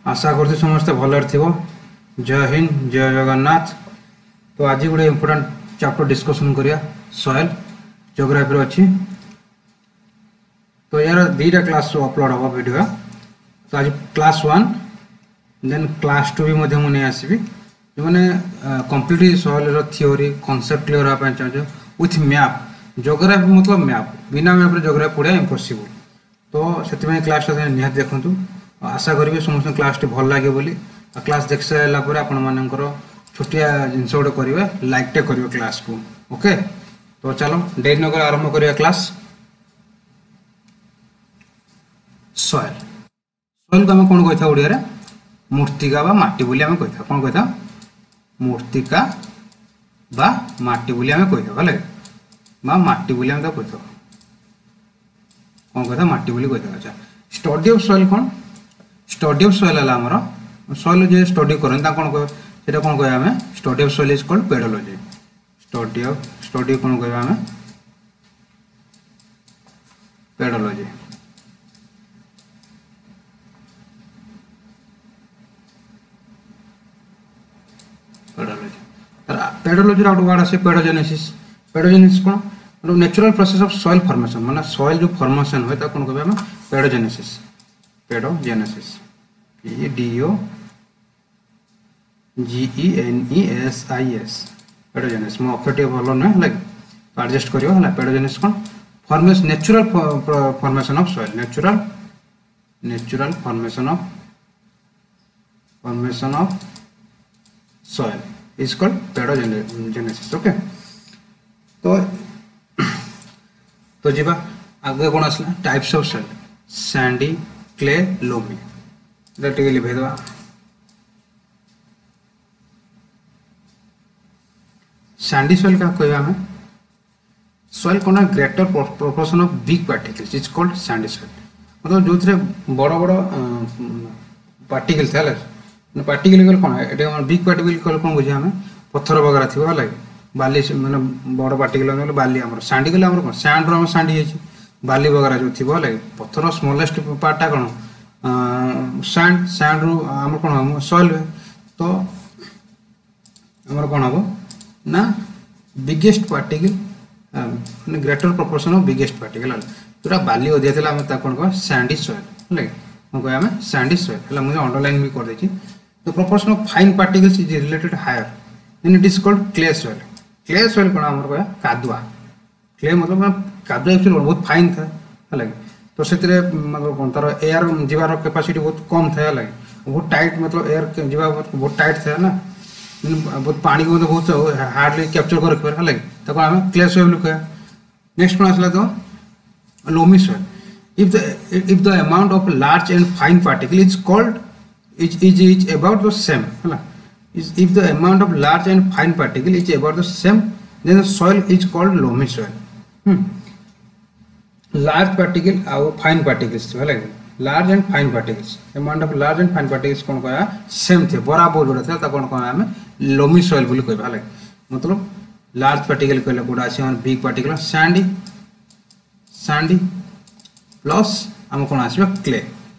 आशा करते समस्ते भलर थी। जय हिंद, जय जगन्नाथ। तो आज गोटे इम्पोर्टाट चैप्टर डिस्कसन करिया सॉइल जियोग्राफी अच्छी। तो यार दीटा क्लास अपलोड हम वीडियो। तो आज क्लास 1 देन क्लास 2 भी मुझे आसबि जो मैंने complete soil theory concept clear होगा चाहिए विथ मैप। जियोग्राफी मतलब मैप, बिना मैप जियोग्राफी पढ़ा इम्पॉसिबल। तो से क्लास निहाती देखूँ। आशा करी समस्त क्लास टी भल लगे बोली। क्लास देख सारापर आपर छोटिया जिनस गोटे करेंगे, लाइकटे करेंगे क्लास को। ओके, तो चलो डेरी नगर आरंभ करिया क्लास। सॉइल सॉइल को आम कौन कही था ओडिया? मूर्तिका बा माटी बोली आम कही था। कौन कही था? मूर्तिका बा माटी बोली आम कही था। भले बा माटी बोली आम कही था। कौन कही था? माटी बोली कही था। अच्छा, स्टडी ऑफ सॉइल कौन? स्टडी ऑफ सॉइल है आमर सॉइल जो स्टडी करते कौन कह सेटा कौन कह आम? Study of soil is called pedology. Study कौन कह आम? पेडोलॉजी। पेडोलॉजी आउट वर्ड आसे पेडोजेनेसिस। पेडोजेनेसिस कौन? Natural process of soil formation, माने सॉइल जो फॉर्मेशन होय ता कौन कहबे हम? पेडोजेनेसिस। Paedogenesis PEDOGENESIS। पेडोजेनेसिस मो अक्षरटी भलो न है तो एडजस्ट करियो हला। पेडोजेनेसिस कौन? Formation, natural formation of soil. Natural formation of soil is called pedogenesis. Okay, तो जीवा आगे कौन आसला? Types of soil. Sandy, clay, loamy. टे लिभे दवा। सैंडी सॉइल क्या कहवा हमें? सॉइल कौन? Greater proportion of big particles is called sandy soil. मतलब जो थे बड़ बड़ पार्टिकल थे। पार्टिकल कौन है? बिग पार्टिकल कौन बुझे हमें? पत्थर वगैरह थी है बाली, मैंने बड़ पार्टिकल बाली। आम सैंडी कले कौन? सैंड रू सैंडी बाली वगैरह जो थी है पत्थर स्मॉलेस्ट पार्टा कौन? सैंड। सैंड रू आम कौन हम? सॉइल। तो आमर कौन हम ना biggest particle, greater proportion of biggest particle जोटा बाली अधिक थी आम कौन कह? सैंडी सॉइल है। कौन कह आम? सैंडी सॉइल है। मुझे अंडरलाइन भी कर देती। तो proportion of fine particles is related higher than it is called clay soil. Clay soil कौन आम कह? कादुआ। क्ले मतलब कादुआ एक्चुअली बहुत फाइन था है। तो से मतलब कौन तार एयर जीवार कैपेसिटी बहुत कम था है। बहुत टाइट, मतलब एयर जीवा बहुत टाइट था ना, बहुत पानी को बहुत हार्डली कैप्चर कर रखे है। तो कौन आम? क्ले सॉइल कह। नेक्स्ट कौन आसला? तो loamy soil. if the amount of large and fine particle is called is about the same है। if the amount of large and fine particle is about the same then the soil is called loamy soil। large particle और fine particles है। large and fine particles, amount of large and fine particles कौन कहा? Same थे, बराबर जोड़ा था। तो कौन कहा हमें? लोमी सॉइल बोली कहबा है। मतलब लार्ज पार्टिकल कहले कोडा आसी हम बिग पार्टिकल सैंडी प्लस आम कौन आसो? क्ले।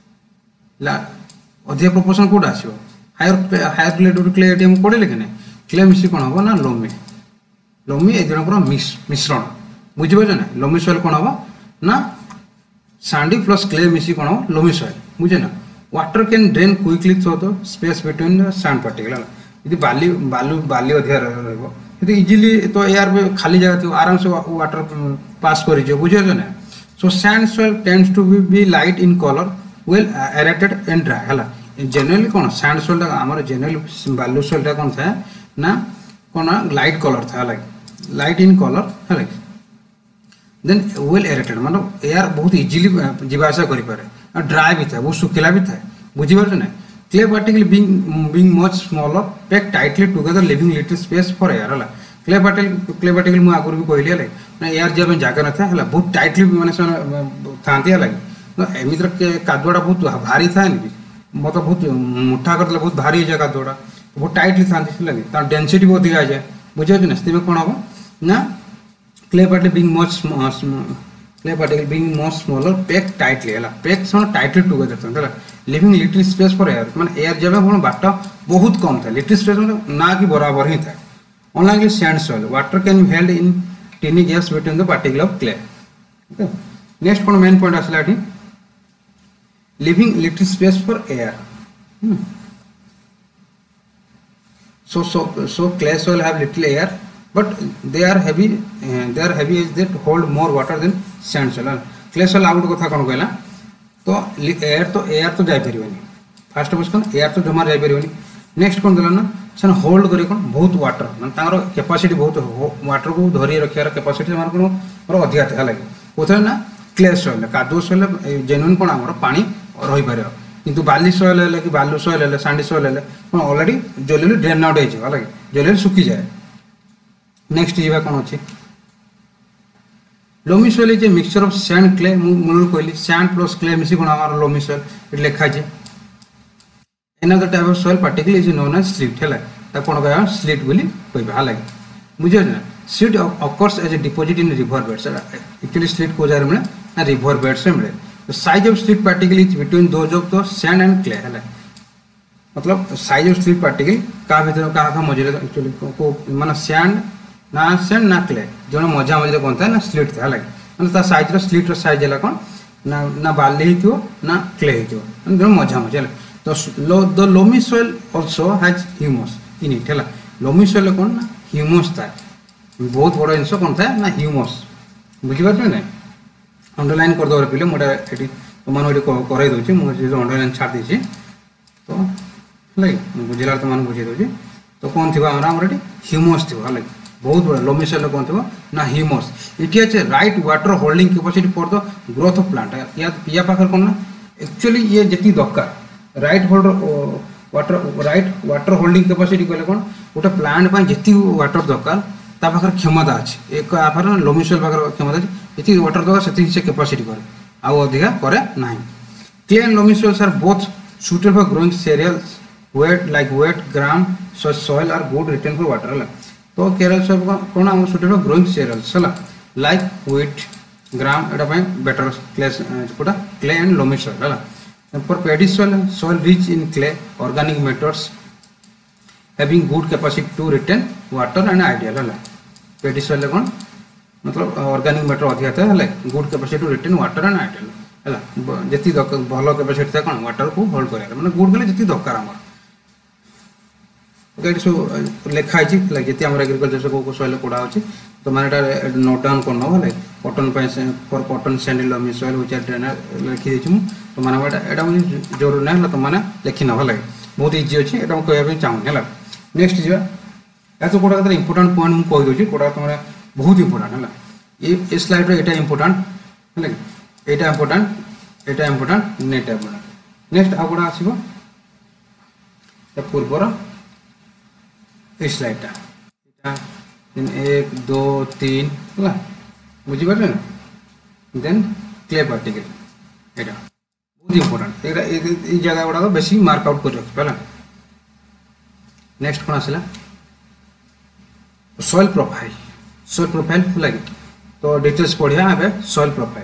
अधिक प्रोपोर्शन कौट आसो? हायर रिलेटेड क्ले ये पढ़े कि क्ले मिसी कौन हम ना? लोमी। लोमी ए जनकर मिश्रण बुझीपार ना। लोमी सॉइल कौन हम ना? सैंडी प्लस क्ले मिसी कौन हम? Loamy soil. बुझे ना। Water can drain quickly through the space between the sand particle. यदि बाली अधिक इजिली तो एयर खाली जगह थी आराम से वाटर पास कर बुझे ना। So sand soil tends to be light in color, well aerated and dry है। generally कौन sand soil हमारे generally बालू soil टा कौन था ना? कौन लाइट कलर था लाइट इन कलर है। देन well aerated मतलब एयर बहुत इजिली जीवाशा करि पारे। ड्राई भी था, बहुत सुखिला भी था। बुझी पार ना। Clay particle being much smaller packed tightly together leaving little space for air है। क्ले पार्टिकल मुझे आगुरी भी कहली है एयर जाए जगह न था है। बहुत टाइटली मैंने था तो एमती कादुआ बहुत भारी था मतलब बहुत मुठा कर बहुत भारी है कादुआ बहुत टाइटली था। डेनसीटी भी अधिक जाए बुझे ना। कौन हम ना? Clay particle being much clay particle being more smaller packed tightly है पैक से टाइटली टुगेदर है living little space for air माने एयर जब हम बाट बहुत कम था लिटिल स्पेस मतलब ना कि बराबर ही था unlike sand soil water can be held in tiny gaps between the particle of clay next कोन मेन पॉइंट आसला एठी living little space for air so clay soil have little air but they are heavy as they hold more water than sand soil clay soil आउट कथा कोन कहला तो air तो जाई परिबनी फर्स्ट ऑफ ऑल एयर तो जमा जाई परिबनी नेक्स्ट कोन दला ना सन होल्ड करे कोन बहुत वाटर माने तारो कैपेसिटी बहुत वाटर को धरि रखियार कैपेसिटी मार कोन और अधिक था लागे कोथले ना क्ले सोइल कादो सोइल जेन्युइन कोन हमर पानी रही पारे किंतु बाली सोइल है कि बालू सोइल है सैंडी सोइल है कोन ऑलरेडी जल्दी ड्रेन आउट हो लागे जल्दी सुखी जाए नेक्स्ट जीवा कोन अछि loamy soil is a mixture of sand clay मूल कहली सैंड प्लस क्ले मिसी कोन हमर लोमी सोइल इट लिखा छै another type of soil particle is known as slate है ता कोन कहया स्लिट बोली कहबा हा लागे बुझियो ना slit occurs as a deposit in river beds actually slit को जार में ना रिवर बेड्स में मिले the size of slit particle is between those of the sand and clay है मतलब साइज ऑफ स्लिट पार्टिकल का भीतर का मझे एक्चुअली को माने सैंड ना क्ले जो मझा मझे कौन था ना स्लिट था लगे मतलब ता साइज रो स्लिट रो साइज है कौन ना बाली हितो ना क्ले हितो जो मझा मझे तो the loamy soil also has humus in it है लोमी सोइल कौन ना ह्यूमस था बहुत बड़ा जिनस कौन था ना ह्यूमस बुझी पाछ ना अंडरलाइन कर दो पहले मोटा एटी तुम करे दूसरी मुझे अंडरलाइन छाड़ देছি तो लाइक बुझिला तो मान बुझे दूसरी तो कौन थी आमर ह्यूमस थी लाइक बहुत बड़ा लोमी सोइल कौन थी ना humus it is right water holding capacity for the growth of plant या पाखर कौन ना एक्चुअली ये जी दरकार राइट वाटर होल्डिंग कैपेसिटी कहले कौन गोटे प्लांट जी वाटर दरकार ता पाखर क्षमता अच्छी एक आफर लोमी सोइल पाखर क्षमता अच्छी जी वाटर दरकार से कैपेसिटी करे आउ अधिका करे ना clay and loamy soils are both suitable for growing cereals wet gram soil are good return for water है तो केरल सोइल कौन आम suitable for growing cereals है like wheat gram एटा ପାଇଁ better clay and loamy soil है for paddy soil rich in clay organic matters having good capacity to retain water and ideal है paddy soil कौन मतलब organic matter अधिक था है good capacity to retain water and ideal है जी भल capacity था कौन वाटर को होल्ड कर मैंने गुड गले जी दरकार आम सब लिखाई जी आम एग्रिकलचर को सोइल कोड़ा अच्छी तो मैंने नोट डाउन कर नब है cotton for cotton sandy loamy soil which are drain लिखी देछि तो मैंने एटा मुझे जरूर ना तो मैंने लिखि नब है बहुत इजी अच्छी एटा कहवाई चाहूनी है नेक्स्ट जी या तो कोड़ा इंपोर्टाट पॉइंट मुझे कहीदे कोड़ा तुम बहुत इंपोर्टाट है ये स्लाइड एटा इंपोर्टाट है एटा इंपोर्टाट नेटा इंपोर्टाट नेक्स्ट आ गुड़ा आसीबो या पूर्वर स्लाइडटा एटा 1 2 3 हला बुझी पारे ना देन क्ले पार्टिकल एटा बहुत इंपोर्टाट एटा ए जगह गुड़ा बेसी मार्क आउट कर रख पहला नेक्स्ट कोन आसला सॉइल प्रोफाइल हला तो डिटेल्स पढ़िया है सॉइल प्रोफाइल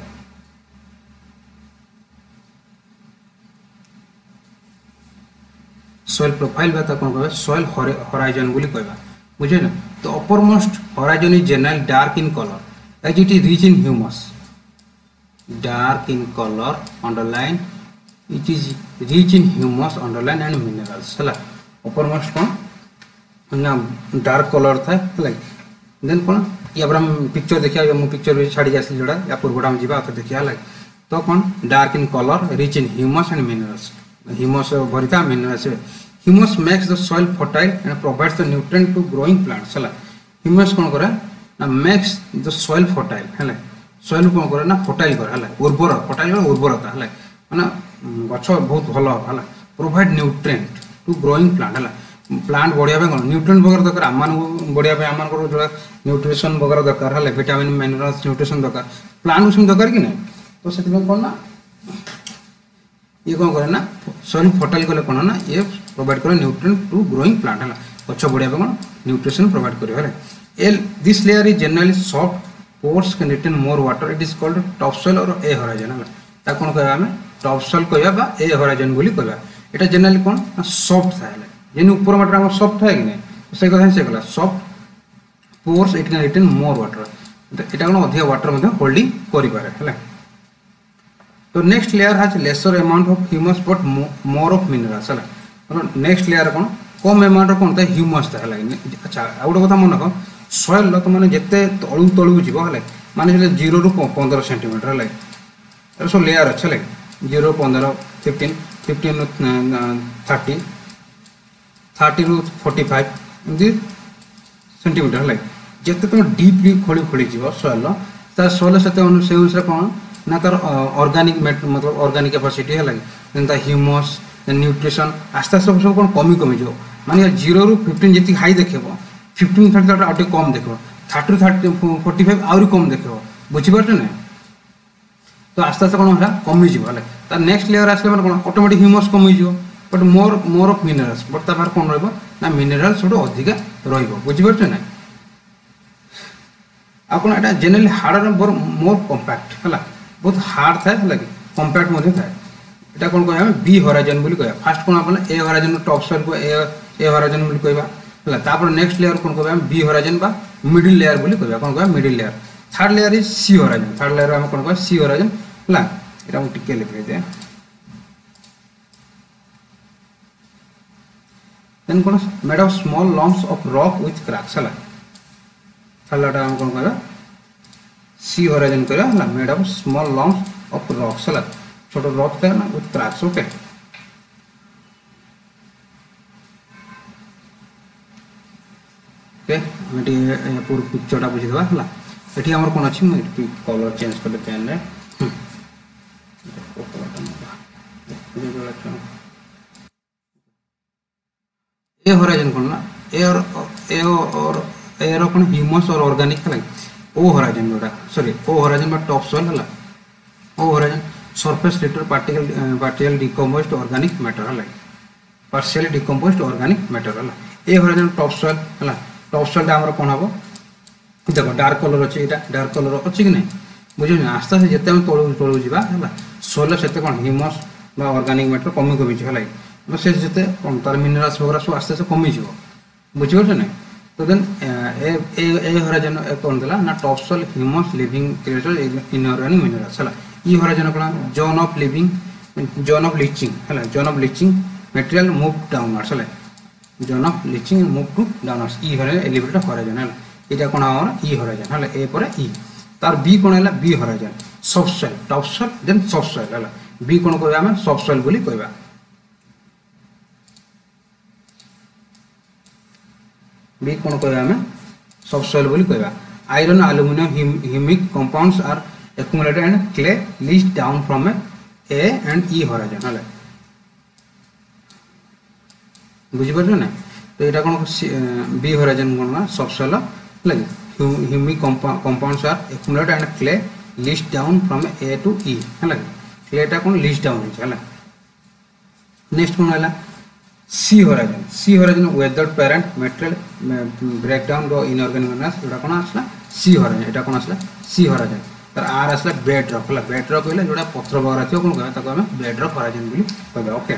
सॉइल प्रोफाइल बता कौन कह सॉइल होराइजन बोली कहबा बुझे ना तो upper most horizon is general dark in colour as it is rich in humus dark in colour underline it is rich in humus underline and minerals है upper most कौन ना डार्क कलर था like then कौन या हम picture देखिया मु picture भी छाड़ी आसली जोड़ा या पूर्वटा हम जीवा तो देखिया लाइक तो कौन dark in colour rich in humus and minerals humus भरिता minerals humus makes the soil fertile and provides the nutrient to growing plants है ह्यूमस कौन करे ना मेक्स द सॉइल फर्टाइल है सॉइल कौन करे ना फर्टाइल करे है उर्वरता है माने गछ बहुत भल है provide nutrient to growing plant है प्लांट बढ़िया कौन न्यूट्रिएंट वगैरह दरकार आम बढ़िया आम जो न्यूट्रिशन वगैरह दरकार है विटामिन मिनरल्स न्यूट्रिशन दरकार प्लांट उसमें दरकार कि नहीं तो से कौन ना ये कौन करे ना सॉइल फर्टाइल कले कौन ना ये प्रोवाइड करे न्यूट्रिएंट टू ग्रोइंग प्लांट है गछ बढ़िया कौन न्यूट्रिशन प्रोवाइड करे this layer is generally soft pores can retain more water, it is called topsoil or a horizon है ता कौन कहबा हमें topsoil कहबा बा a horizon बोली कहबा एटा जनरली कौन सॉफ्ट था जेन ऊपर माटर हम सॉफ्ट है कि नहीं से कथा से कहला soft pores it can retain more water एटा कौन अधिक वाटर मध्ये होल्डिंग करि पारे हैला तो next layer has lesser amount of humus but more of minerals है मतलब नेक्स्ट लेयर कौन कम अमाउंट ऑफ कौन था ह्यूमस था है अच्छा आ गोटे कथा मन रख सॉइल तो माने जेते तळु तळु जीव है माने 0 रु 15 सेंटीमीटर है सो लेयर अच्छे है 0 15 15 15 रु 30 30 रु 45 एमती सेंटीमीटर है जेते तुम डीपली खोली खोली जीव सॉइल ता सॉइल से अनुसार कौन ना तार ऑर्गेनिक मतलब ऑर्गेनिक कैपेसिटी है जेनता ह्यूमस न्यूट्रिशन आस्ते आस्ते सब कौन कमी कमी जो माने 0 रु 15 जी हाई देखो 15 30 आउट कम देखो 30 30 45 आउरी कम देखो बुझीपार ना तो आस्ते आस्ते कौन है कमी जीव है तार नेक्स्ट लेयर आसले माने कौन ऑटोमेटिक ह्यूमस कमी जीव but more of minerals but तार कौन रहबो ना मिनरल्स थोड़ा अधिक रहबो बुझीपार ना आपन एटा जनरली हार्ड और मोर कॉम्पैक्ट है बहुत हार्ड था लगे कॉम्पैक्ट मध्य था एटा कौन कहबा बी होराइजन बोली कहबा फर्स्ट कौन आपन ए होराइजन टॉप सॉइल को ए होराइजन बोली कहबा हला तापर नेक्स्ट लेयर कौन कहबा बी होराइजन बा मिडिल लेयर बोली कहबा कौन कहबा middle layer third layer is C horizon third layer हम कौन कहबा सी होराइजन हला एटा हम टिके लिख दे देन कौन made of small lumps of rock with cracks हला हलाटा हम कौन कहबा सी होराइजन कहबा हला made of small lumps of rocks हला छोटो रॉक था ना विथ क्रैक्स ओके ओके एटी पूरा पिक्चरटा बुझी देबा हला एटी हमर कोन अछि म कलर चेंज कर पेन रे ए होराइजन कोन ना ए और कोन ह्यूमस और ऑर्गेनिक है ओ होराइजन जोटा सॉरी ओ होराइजन बा टॉप सॉइल हला O horizon surface later partial decomposed organic matter है partially decomposed organic matter है ए होराइजन टॉप सॉइल है टॉप सॉइल हमर कोन हबो देखो डार्क कलर अछि एटा डार्क कलर अछि कि नहीं बुझियो ना आस्ते आस्ते जते हम तळु तळु जीवा है सॉइल सेते कोन ह्यूमस बा ऑर्गेनिक मैटर कमी कमी छै है तो से जते कोन तार मिनरल्स वगैरह सब आस्ते आस्ते कमी जीवो बुझियो ना तो देन ए होराइजन कोन देला ना top soil humus living creature inorganic minerals है ई होराइजन कोन zone of living zone of leaching है zone of leaching material move downwards है zone of leaching move to downwards E होरे एलिवेटेड होराइजन है एटा कोन हमर ई होराइजन है ए पर ई तार बी कोन है B horizon soft soil top soil then soft soil है बी कोन कहबा हम सॉफ्ट सॉइल बोली कहबा बी कोन कहबा हम सॉफ्ट सॉइल बोली कहबा iron aluminium humic compounds are accumulated and clay leached down from A and E horizon है बुझी पार ना तो एटा कोन बी होराइजन कोन ना सॉफ्ट सॉइल लगे humic compounds are accumulated and clay leached down from A to E है लगे clay टा कोन leached down है नेक्स्ट कोन हला C horizon weathered parent material breakdown रो inorganic matters एटा कोन आसला सी होराइजन एटा कोन आसला सी होराइजन तर आर आसला बेड रॉक कहले जोड़ा पत्र वगैरह थियो कोन कहबा ताको हम बेड रॉक होराइजन बोली कहबा ओके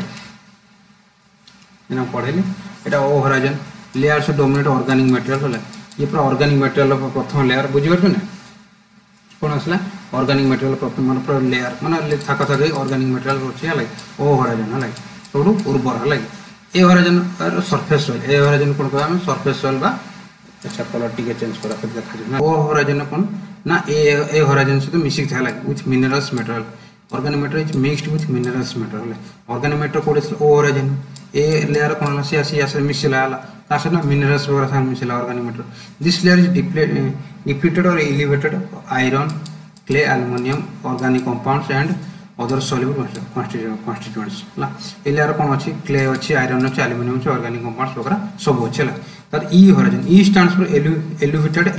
एना पढेली एटा ओ होराइजन लेयर से डोमिनेट ऑर्गेनिक मटेरियल होला ये पूरा ऑर्गेनिक मटेरियल प्रथम लेयर बुझि परछ ना कोन आसला ऑर्गेनिक मटेरियल प्रथम मन पूरा लेयर माने थाका थाका ऑर्गेनिक मटेरियल होछि हला ओ होराइजन हला सबु उर्वर हला A horizon surface soil A horizon कोन कहबा हम सरफेस सॉइल बा अच्छा कलर टिके चेंज करा फिर देखा जाना ओ होराइजन कोन ना ए होराइजन से तो मिक्स था like with minerals material organic matter is mixed with minerals material organic matter कोड ओ होराइजन ए लेयर कोन से ऐसे मिसला तासे ना मिनरल्स वगैरह सान मिसला organic matter this layer is depleted और elevated iron clay aluminium organic compounds and other soluble constituents ला ए लेयर कोन अछि क्ले अछि आयरन अछि एल्युमिनियम अछि ऑर्गेनिक कंपाउंड्स वगैरह सब अछि ला तर E horizon E stands for elevated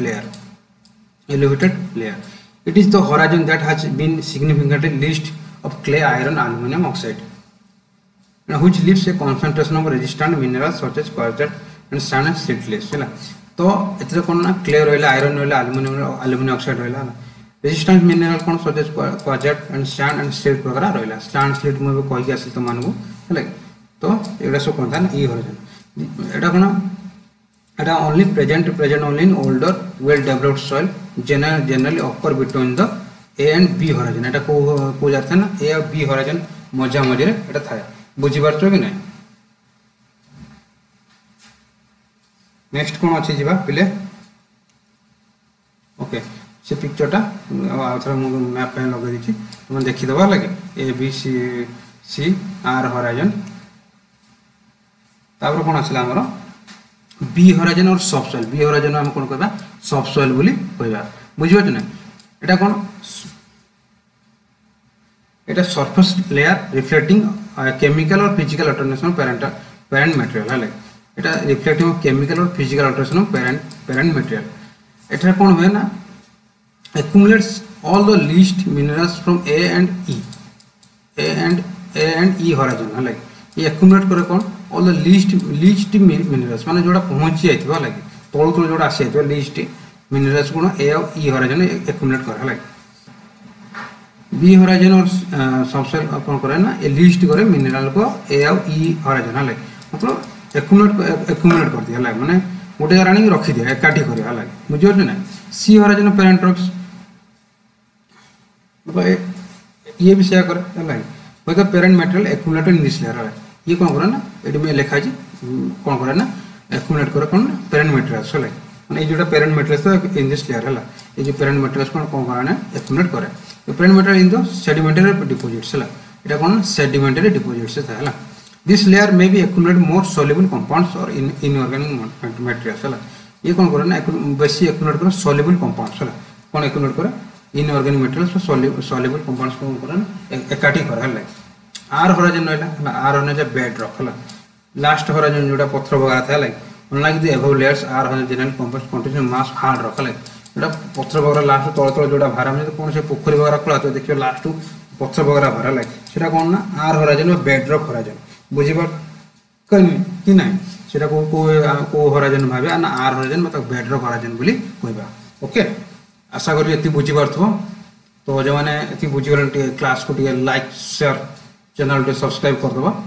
layer it is the horizon that has been significantly leached of clay iron aluminum oxide and which leaves a concentration of resistant minerals such as quartz and sand and silicates है तो एथरे कोन ना clay रहला iron रहला aluminium oxide रहला resistance mineral कोन suggest quartz and sand and slate प्रकार रहला sand slate मु कहि के आसी तो मानगु हले तो एडा सब कोन था ई होरजन एडा कोन एडा only present only in older well developed soil generally occur between the A and B horizon एटा को जाता ना ए और बी होराइजन मजा मझे एटा थाए बुझी पारछो कि नै नेक्स्ट कोन अछि जिबा पिले ओके से पिक्चर टा आथरा मु मैप पे लगा दिछि तुम देखि दबा लागे A B C R horizon तापर कोन आछला हमरो बी होराइजन और सॉफ्ट सॉइल बी होराइजन हम कोन कहबा सॉफ्ट सॉइल बोली कहबा बुझियो ना एटा कोन एटा सरफेस लेयर रिफ्लेक्टिंग केमिकल और फिजिकल अल्टरनेशन पेरेंट मटेरियल हले एटा रिफ्लेक्टिंग केमिकल और फिजिकल अल्टरनेशन पेरेंट मटेरियल एटा कोन होय ना accumulates all the least minerals from A and E horizon हले ये accumulate करे कोन all the least minerals माने जोडा पहुंची जाइतबा लागे तळु जोडा आसी जाइतबा least minerals कोन A और E horizon accumulate करे हले बी होराइजन और सबसेल कोन करे ना ए लिस्ट करे मिनरल को ए और ई होराइजन हले मतलब एक्युमुलेट कर दिया हले माने गोटे जरा आनी रखी दिया एकाठी करे हले बुझियो ना सी होराइजन पेरेंट रॉक्स ये भी शेयर करे हले वो तो parent material accumulated in this layer हले ये कोन करे ना एटी में लिखा छी कोन करे ना एक्युमुलेट करे कोन पेरेंट मटेरियल्स हले माने जोटा पेरेंट मटेरियल्स तो इन दिस लेयर हला ये जो पेरेंट मटेरियल्स कोन करे ना एक्युमुलेट करे the parent material in the sedimentary deposits hela eta kon sedimentary deposits tha hela this layer may be accumulate more soluble compounds or inorganic materials hela ye kon kore na besi accumulate kore soluble compounds hela kon accumulate kore inorganic materials or soluble compounds kon kore na ekati kore hela r horizon hela r horizon is bed rock hela last horizon joda pathra baga tha hela unlike the above layers r horizon generally composed contain mass hard rock hela एटा पत्थर वगैरह last तळ तळ जोडा भारा में कोन से पोखरी वगैरह खोला तो देखियो लास्ट पत्थर वगैरह भारा लागे सेटा कोन ना आर होराइजन और बेड रॉक होराइजन बुझिबा कनी कि नै सेटा को होराइजन भाबे ना आर होराइजन मतलब बेड रॉक होराइजन बोली कहबा ओके आशा करी एति बुझि पारथो तो जे माने एति बुझि गलन क्लास को लाइक शेयर चैनल को सब्सक्राइब कर दबा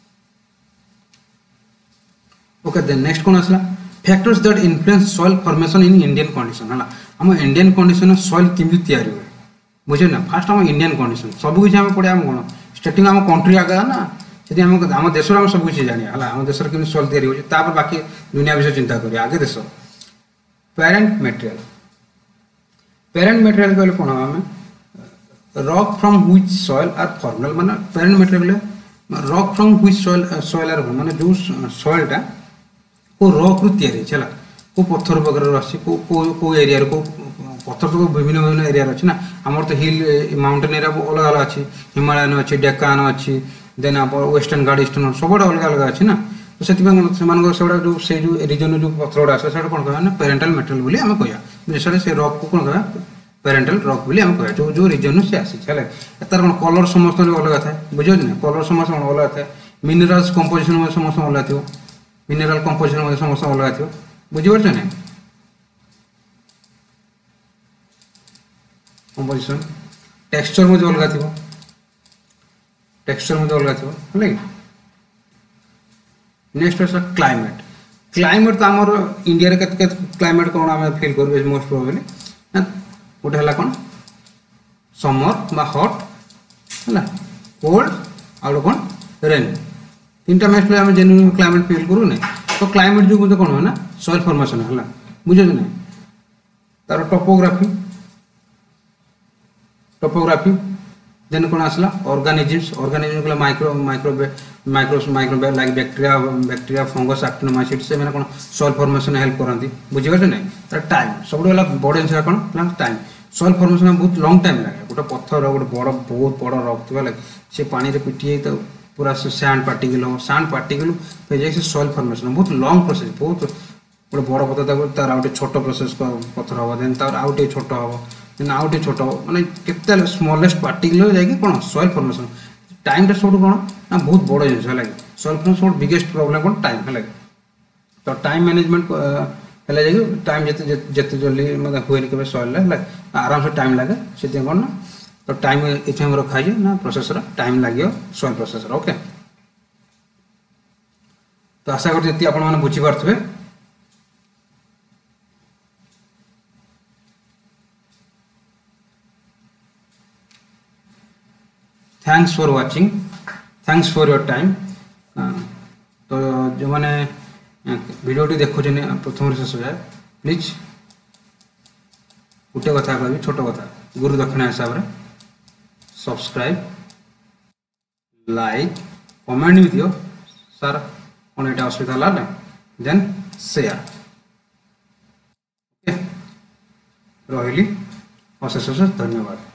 ओके देन नेक्स्ट कोन आसला factors that influence soil formation in Indian condition हला हम इंडियन कंडीशन में soil किमि तयारी होय बुझे ना फास्ट हम इंडियन कंडीशन सब कुछ हम पड़े हम कोन स्टार्टिंग हम कंट्री आगा ना सेति हम देश हम सब कुछ जानि हला हम देश किमि soil तयारी होय तापर बाकी दुनिया विषय चिंता करी आगे देश पेरेंट मटेरियल कहले कोन हम rock from which soil are formal माने parent material rock from which soil are माने जो soil टा को रॉक रु तयारी चला को पत्थर वगैरह रसी को एरिया को पत्थर तो विभिन्न एरिया अछि ना हमर तो हिल माउंटेन एरिया अलग अलग अछि हिमालयन अछि डेक्कन अछि देन आप वेस्टर्न घाट ईस्टर्न सब अलग अलग अछि ना तो सेति में से मान सेडा जो से जो रीजन जो पत्थर आसे सेडा कोन कहना पेरेंटल मटेरियल बोली हम कहया जेसरे से रॉक को कोन कहया पेरेंटल रॉक बोली हम कहया जो जो रीजन से आसी चला एतार कोन कलर समस्त अलग था बुझियो ना कलर समस्त अलग था मिनरल्स कंपोजिशन में समस्त अलग थियो मिनरल कंपोजिशन में समस्या अलग थियो बुझि परछ ना कंपोजिशन टेक्सचर में अलग थियो हले नेक्स्ट है क्लाइमेट तो हमर इंडिया रे कत क्लाइमेट कोन हम फील करबे मोस्ट प्रोबेबली ना गोटे हला कोन समर बा हॉट हला कोल्ड और कोन रेन तीनटा मैच पे हम जेन्युइन क्लाइमेट फील करू नै तो क्लाइमेट जो कोन हो ना सॉइल फॉर्मेशन हला बुझे नै तार टोपोग्राफी देन कोन आसला ऑर्गेनिजम्स को micro like bacteria fungus actinomycete से माने कोन सॉइल फॉर्मेशन हेल्प करंती बुझि परछ नै तार टाइम सब वाला बड़ जिंस कोन टाइम सॉइल फॉर्मेशन में बहुत लॉन्ग टाइम लागे गोटे पत्थर गोटे बहुत बड़ रॉक थिबा लागे से पानी रे पिटिए तो पूरा सैंड पार्टिकल पे जाए सॉइल फॉर्मेशन बहुत लॉन्ग प्रोसेस बहुत गोटे बड़ पत्थर तार आउटे छोट प्रोसेस पत्थर हम देन तार आउटे छोट हम देन आउटे छोट माने केते स्मॉलेस्ट पार्टिकल जाए कौन सॉइल फॉर्मेशन टाइम सब कौन ना बहुत बड़ जिन है सॉइल फॉर्मेशन बिगेस्ट प्रॉब्लम कौन टाइम है तो टाइम मैनेजमेंट हेल्ले जाकि टाइम जिते जल्दी मतलब हुए के सैला आराम से टाइम लगे से कौन ना तो टाइम ये रखा है ना प्रोसेसर टाइम लगे सॉइल प्रोसेसर ओके। तो आशा करती आप बुझीपारे। Thanks for watching, thanks for your time. तो जो मैंने वीडियोटी देखुं प्रथम शेष जाए प्लीज गोटे कथा कह छोट कथा गुरु दक्षिणा हिसाब से सब्सक्राइब लाइक कमेंट भी दियो सर कौन ये असुविधा है ना देन शेयर ओके। रही अशेष अशेष धन्यवाद।